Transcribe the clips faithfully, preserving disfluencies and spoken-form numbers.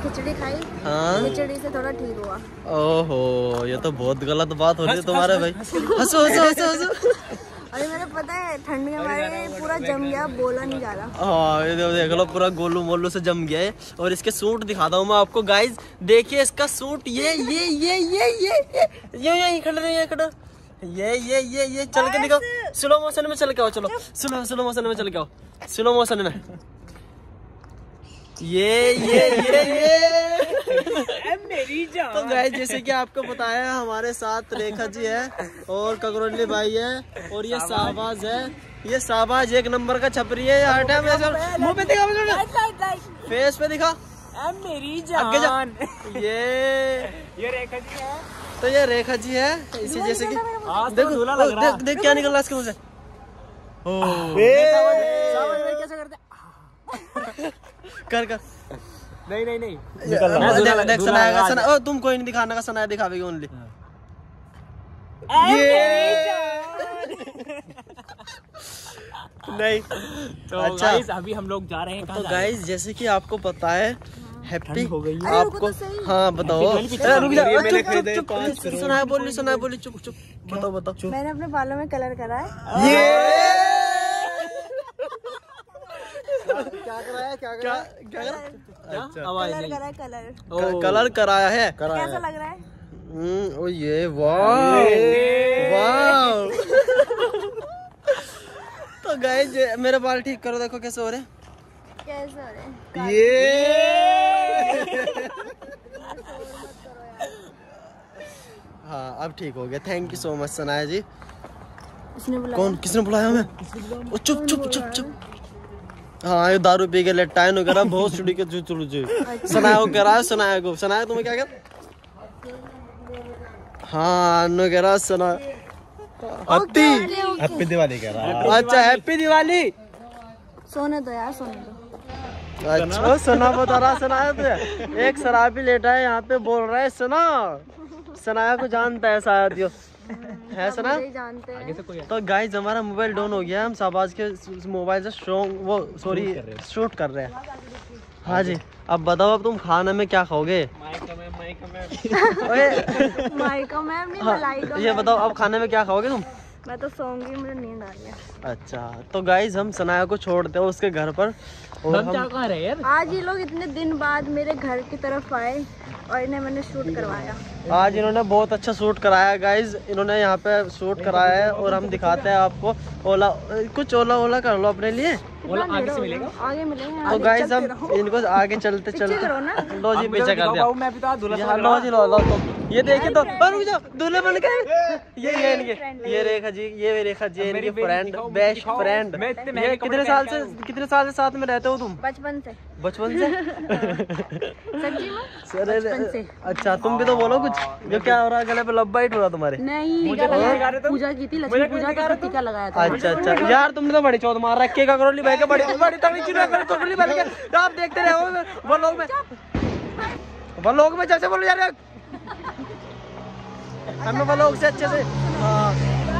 खिचड़ी खाई। हाँ खिचड़ी से थोड़ा ठीक हुआ। ओहो ये तो बहुत गलत बात हो रही है तुम्हारे भाई। हंसो हंसो हंसो हंसो। अरे मेरे पता है ठंड के मारे पूरा जम गया, बोला नहीं जा रहा। हाँ ये देख लो पूरा गोलू मोलू से जम गया है। और इसके सूट दिखाता हूँ मैं आपको गाइज, देखिए इसका सूट ये ये ये ये ये ये ये खड़े रहे खड़े ये ये ये ये चल के दिखाओ, स्लो मोशन में चल के आओ, चलो स्लो स्लो मोशन में चल के आओ, स्लो मोशन में ये ये ये ये मेरी जान। तो गाइस जैसे कि आपको बताया हमारे साथ रेखा जी है और ककरोली भाई है और ये शाहबाज है। ये शाहबाज एक नंबर का छपरी है। हर टाइम मुंह पे दिखा, फेस पे दिखा, मेरी जान। आगे जा। ये ये रेखा जी है। तो ये रेखा जी है इसी जैसे कि देखो देख देख क्या निकल रहा है इसके मुंह से। कैसे करते कर कर नहीं नहीं नहीं देख देख सनाएगा सना। ओ तुम कोई नहीं दिखाना का, सनाया दिखावेगी ओनली। ये नहीं तो अच्छा गाइस अभी हम लोग जा रहे हैं। तो गाइस जैसे कि आपको पता है हैप्पी हो गई है। आपको हाँ बताओ। रुक जा, चुप चुप चुप सुनाया बोली सुनाया बोली चुप चुप बताओ बताओ। मैंने अपने बालों में कलर करा है। ये क्या कराया क्या क्या क्या करा? कलर करा है, कलर कलर कराया है। कैसा लग रहा है? हम्म ओ ये वाह वाह। तो गाइस मेरे बाल ठीक करो, देखो कैसे हो रहे हैं। कैसे हो रहे हैं? ये हाँ अब ठीक हो गया। Thank you so much Sanaya ji. इसने बुलाया? कौन किसने बुलाया हमें? चुप चुप चुप चुप। हाँ ये दारू पी के लेटाइन वगैरह बहुत छुड़ी के जो चुड़ जो सनाया को कह रहा है। सनाया को सनाया तुम्हें क्या कर? हाँ नो कह रहा सना हत्ती हैप्पी दिवाली कह रहा है। अच्छा हैप्पी दिवाली। सोने दो यार, सोने दो। अच्छा सना बता रहा सनाया तो एक शराबी लेटा है यहाँ पे बोल रहा है सना। सनाया को जानता है शायद यो है सना। जानते हैं। तो गाइस हमारा मोबाइल डाउन हो गया, हम शाहबाज के मोबाइल से स्ट्रॉन्ग वो सॉरी शूट कर रहे हैं। हाँ जी अब बताओ अब तुम खाने में क्या खाओगे? माइका मैम नहीं, मलाइका ये बताओ अब खाने में क्या खाओगे तुम? मैं तो सोऊंगी, मुझे नींद आ रही है। अच्छा तो गाइस हम सनाया को छोड़ते हैं उसके घर पर और हम क्या कह रहे हैं यार? आज ये लोग इतने दिन बाद मेरे घर की तरफ आए और इन्हें मैंने शूट करवाया। आज इन्होंने बहुत अच्छा शूट कराया गाइस, इन्होंने यहाँ पे शूट कराया है और हम दिखाते हैं आपको। ओला कुछ ओला ओला कर लो अपने लिए। ओला आगे से मिलेगा? आगे मिलेगा। तो गाइस हम इनको आगे चलते चलते लो जी पीछे कर दिया। मैं भी तो दूल्हा लो जी लो लो तो ये देखिए तो रुक जाओ दूल्हे बन गए। ये ये इनके ये रेखा जी ये रेखा जी इनके फ्रेंड बेस्ट फ्रेंड। ये कितने साल से कितने साल से साथ में रहते हो तुम? बचपन से। बचपन से? सच्ची में? बचपन से। अच्छा तुम भी तो बोलो कुछ, जो क्या हो रहा है गले पे लब बाइट हो रहा तुम्हारे? नहीं पूजा की थी, लक्ष्मी पूजा का टीका लगाया था। अच्छा अच्छा यार तुमने तो बड़ी चौथ मार रखी है ककरोली भाई के बड़ी बड़ी तगड़ी चीज ककरोली भाई के। आप देखते रहो वो लोग में वो लोग में जैसे बोलो यार हमें वो लोग से अच्छे से। हाँ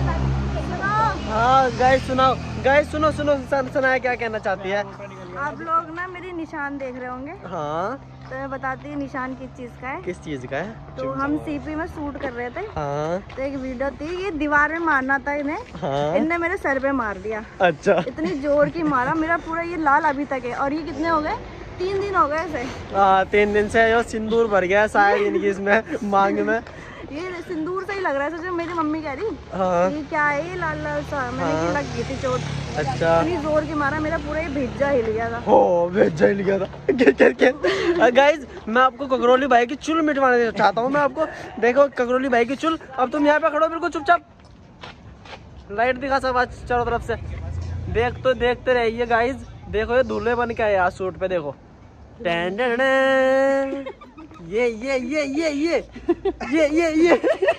हाँ गाइस सुनाओ गाइस सुनो सुनो सनाया क्या कहना चाहती है? आप लोग ना मेरी निशान देख रहे होंगे। हाँ तो मैं बताती हूँ निशान किस चीज का है। किस चीज का है? तो हम सीपी में शूट कर रहे थे। हाँ तो एक वीडियो थी, ये दीवार में मारना था इन्हें। हाँ इनने मेरे सर पे मार दिया। अच्छा इतनी जोर की मारा, मेरा पूरा ये लाल अभी तक है। और ये कितने हो गए? तीन दिन हो गए इसे। हाँ तीन दिन से यो सिंदूर भर गया शायद इनकी इसमें मांग में। ये सिंदूर से ही लग रहा है। सोचो मेरी मम्मी कह रही हाँ ये क्या है, ये लाल लाल सा। मैंने हाँ। की लग गई थी चोट। अच्छा इतनी जोर की मारा, मेरा पूरा ये भेजा हिल गया था। हो भेजा हिल गया था। गाइस मैं आपको ककरोली भाई की चुल मिटवाने चाहता हूँ मैं आपको। देखो ककरोली भाई की चुल। अब तुम यहाँ पे खड़ो बिल्कुल चुपचाप। लाइट दिखा सब आज चारों तरफ से। देख तो देखते रहिए गाइस। देखो ये दूल्हे बन के आए आज शूट पे। देखो ये ये ये ये ये ये ये ये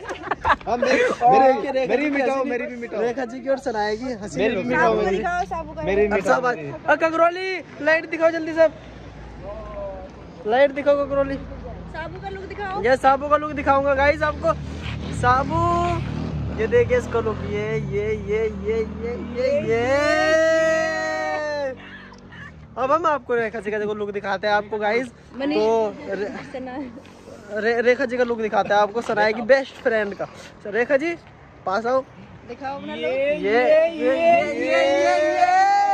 मेरी मेरी मिटाओ मेरी भी मिटाओ। रेखा जी की ओर सुनाएगी हंसी। मेरी भी मिटाओ मेरी। मेरी मिटाओ ककरोली लाइट दिखाओ जल्दी सब। लाइट दिखाओ ककरोली। साबू का लुक दिखाओ। ये साबू का लुक दिखाऊंगा गाइस आपको। साबू ये देखिए इसका लुक। ये ये ये ये ये ये ये अब हम आपको रेखा जी का देखो लुक दिखाते हैं आपको गाइस। तो रे, रे, रेखा जी का लुक दिखाते हैं आपको सनाया की बेस्ट फ्रेंड का। तो रेखा जी पास आओ, दिखाओ अपना ये ये ये ये ये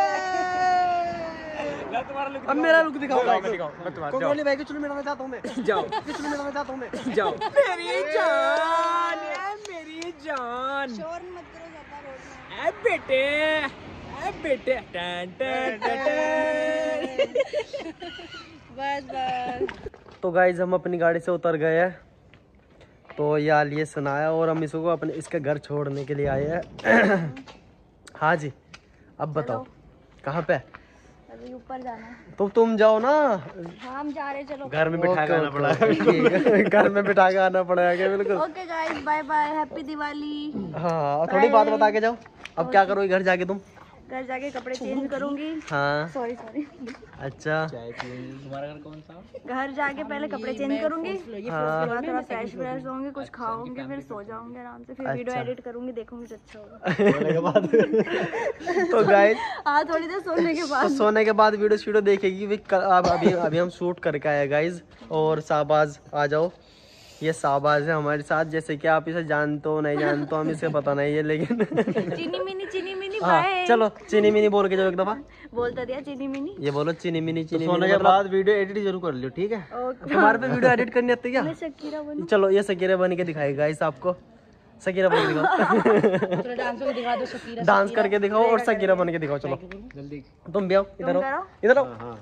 अब मेरा लुक दिखाओ। कोकोली भाई की चुल मिटाना चाहता हूँ मैं। जाओ चुल मिटाना चाहता हूँ मैं। जाओ मेरी जान यार, मेरी जान। शोर मत करो ज्यादा रोड में। ए बेटे, ए बेटे, टन टन टन। बस बस। तो गाइज हम अपनी गाड़ी से उतर गए हैं। तो ये आलिए सुनाया और हम इसको अपने इसके घर छोड़ने के लिए आए हैं। हाँ जी, अब बताओ कहाँ पे? अभी ऊपर जाना है। तो तुम जाओ ना। हाँ हम जा रहे हैं, चलो। घर में बिठा के आना पड़ा। घर में बिठा के आना पड़ेगा बिल्कुल। Okay guys, bye bye, happy Diwali. हाँ थोड़ी बात बता के जाओ। अब क्या करोगे घर जाके तुम? घर जाके कपड़े चेंज करूंगी। हाँ सॉरी सॉरी। अच्छा, तुम्हारा घर कौन सा? घर जाके पहले कपड़े चेंज करूंगी, हाँ। उसके बाद थोड़ा फ्रेश फ्रेश होंगे, कुछ खाऊंगी, फिर सो जाऊंगी आराम से, फिर वीडियो अच्छा। एडिट करूंगी, देखूंगी तो अच्छा होगा। सोने के बाद तो गाइस हाँ थोड़ी देर सोने के तो बाद। सोने के बाद वीडियो वीडियो देखेगी भी। कल अब अभी अभी हम शूट करके आए गाइज। और शाहबाज आ जाओ, ये शाहबाज है हमारे साथ। जैसे कि आप इसे जानते हो नहीं जानते हो हम इसे पता नहीं है, लेकिन चीनी मिनी चीनी मिनी हाँ बाय। चलो चीनी मिनी बोल के जाओ एक दफा। बोलता दिया चीनी मिनी। ये बोलो चीनी मिनी चीनी सोने मिनी के मतलब- बाद वीडियो एडिट जरूर कर लियो, ठीक है? ओके। तुम्हारे पे वीडियो एडिट करनी आती है मैं क्या? शकीरा बनूं। चलो ये सकीरा बन के दिखाएगा गाइस आपको। सकीरा बन के दिखाओ। थोड़ा डांस करके दिखा दो शकीरा। डांस करके दिखाओ और सकीरा बन के दिखाओ। चलो जल्दी। तुम भी आओ, इधर तुम आओ, करो। इधर आओ। हाँ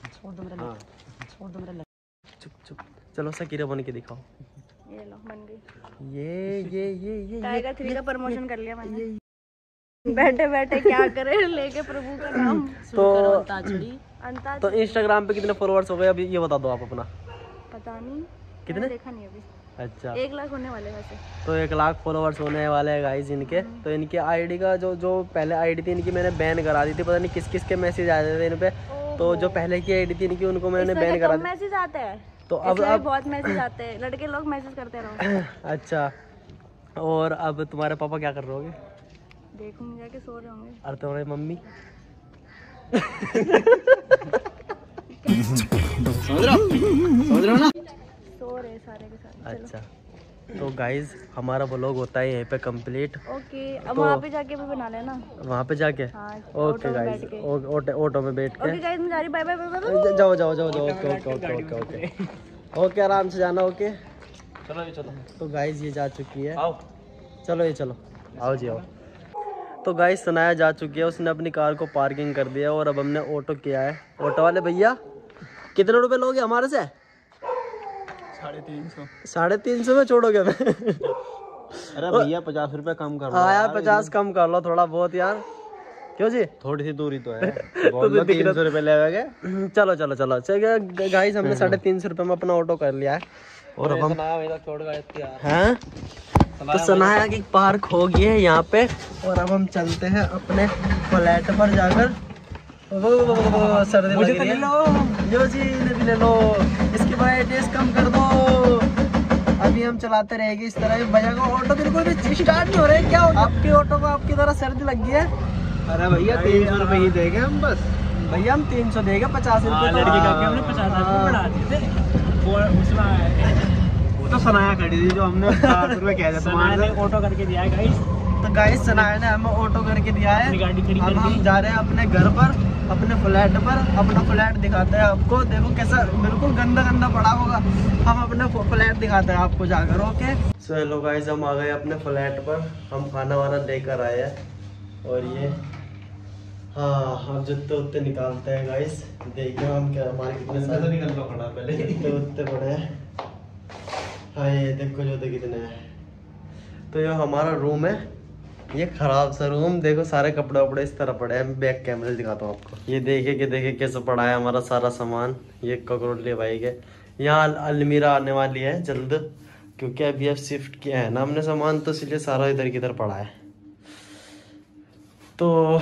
चुप चुप, चलो सकीरा बन के दिखाओ। ये लो बन गई। ये ये ये ये टाइगर थ्री का प्रमोशन कर लिया मैंने। बैठे बैठे क्या करे, लेके प्रभु का नाम। तो अंता तो इंस्टाग्राम पे कितने फॉलोअर्स हो गए अभी ये बता दो आप अपना। पता नहीं, कितने? मैंने देखा नहीं अभी। अच्छा, एक लाख होने वाले वैसे। तो एक लाख फॉलोअर्स होने वाले हैं गाइस इनके। तो इनके आईडी का जो जो पहले आईडी थी इनकी मैंने बैन करा दी थी। पता नहीं किस किस के मैसेज आ रहे थे इन पे। तो जो पहले की आईडी थी इनकी उनको मैंने बैन करा दी। मैसेज आते हैं तो अब इसमें अब बहुत मैसेज आते हैं, लड़के लोग मैसेज करते रहो। अच्छा, और अब तुम्हारे पापा क्या कर रहे होगे? देखूंगी जाके, सो रहे होंगे। और तुम्हारी मम्मी? समझ रहे हो? समझ रहे हो ना? सो रहे सारे के सारे। अच्छा, तो गाइज हमारा व्लॉग होता है यहीं पे कंप्लीट। ओके, अब तो- वहाँ पे जाके भी बना लेना। वहाँ पे जाके हाँ, ओके ऑटो में गाइज, बैठ के। ऑटो में बैठ ओके के गाइस, मैं जा रही, बाय बाय बाय बाय। ज- जाओ जाओ जाओ जाओ। Okay okay okay okay okay okay, आराम से जाना। ओके चलो ये चलो। तो गाइज ये जा चुकी है। आओ। चलो ये चलो, आओ जी आओ। तो गाइज सनाया जा चुकी है, उसने अपनी कार को पार्किंग कर दिया और अब हमने ऑटो किया है। ऑटो वाले भैया कितने रुपए लोगे हमारे से? साढ़े तीन सौ। साढ़े तीन सौ में छोड़ोगे हमें? अरे भैया पचास रुपए कम कर लो हाँ यार पचास कम कर लो थोड़ा बहुत यार। क्यों जी? थोड़ी सी दूरी तो है। बोल दो तीन सौ रुपए लेगे। चलो चलो चलो चलो गाइस, हमने साढ़े तीन सौ रुपये में अपना ऑटो कर लिया है। और अब हम छोड़ गए यार। हैं तो सनाया की पार्क हो गई है यहाँ पे। और अब हम चलते हैं अपने फ्लैट पर जाकर। वो, वो, वो, वो, वो, सर्दी मुझे लग तो रही ले है। जो जी ले भी ले लो, इसकी ब्राइटनेस कम कर दो। अभी हम चलाते रहेंगे इस तरह भैया को ऑटो बिल्कुल भी स्टार्ट नहीं हो रहे। क्या हो गया आपके ऑटो को? आपकी तरह सर्दी लग गई है? अरे भैया तीन सौ रुपए ही देंगे हम बस। भैया हम तीन सौ देंगे, पचास रुपये तो- लड़की करके हमने पचास रुपए बढ़ा दिए थे। वो उसमें वो तो सनाया खड़ी थी जो हमने पचास रुपए कह दिया तुम्हारे ऑटो करके दिया है गाइस। तो गाइस सनाया ने हमें ऑटो करके दिया है। अपनी गाड़ी खड़ी अब कर हम दी। जा रहे हैं अपने घर पर, अपने फ्लैट पर। अपना फ्लैट दिखाते हैं आपको। देखो कैसा बिल्कुल गंदा गंदा पड़ा होगा। हम अपने फ्लैट दिखाते हैं आपको जाकर। ओके सो हेलो गाइस, हम आ गए अपने फ्लैट पर। हम खाना वाना लेकर आए हैं। और ये हाँ हम जुत्ते उत्ते निकालते हैं गाइस। देखिए हम क्या हमारे कितने सारे निकल लो खड़ा पहले। जुत्ते उत्ते पड़े हैं। हाँ ये देखो जूते कितने हैं। तो ये हमारा रूम है, ये खराब सा रूम। देखो सारे कपड़े वपड़े इस तरह पड़े हैं। बैक कैमरे से दिखाता हूँ आपको। ये देखिए कि देखिए कैसे पड़ा है हमारा सारा सामान। ये ककरोटली भाई के यहाँ अलमीरा आने वाली है जल्द, क्योंकि अभी अब शिफ्ट किया है ना हमने सामान, तो इसलिए सारा इधर की इधर पड़ा है। तो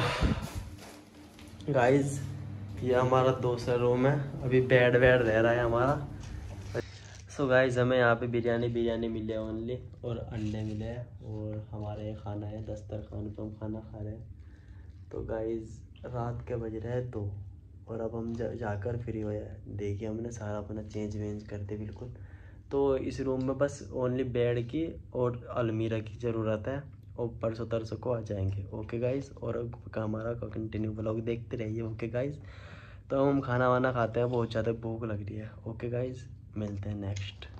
गाइज ये हमारा दूसरा रूम है। अभी बेड वेड रह रहा है हमारा। सो so गाइज हमें यहाँ पे बिरयानी बिरयानी मिले है ओनली, और अंडे मिले हैं। और हमारा ये खाना है दस्तरखान पे, हम खाना खा रहे हैं। तो गाइज रात के बज रहे हैं दो और अब हम जा, जाकर फ्री हुए हैं। देखिए हमने सारा अपना चेंज वेंज करते बिल्कुल। तो इस रूम में बस ओनली बेड की और अलमीरा की ज़रूरत है, और परसों तरसों को आ जाएंगे। ओके गाइस, और हमारा कंटिन्यू ब्लॉग देखते रहिए। ओके गाइस, तो हम खाना वाना खाते हैं, बहुत ज़्यादा भूख लग रही है। ओके गाइस, मिलते हैं नेक्स्ट।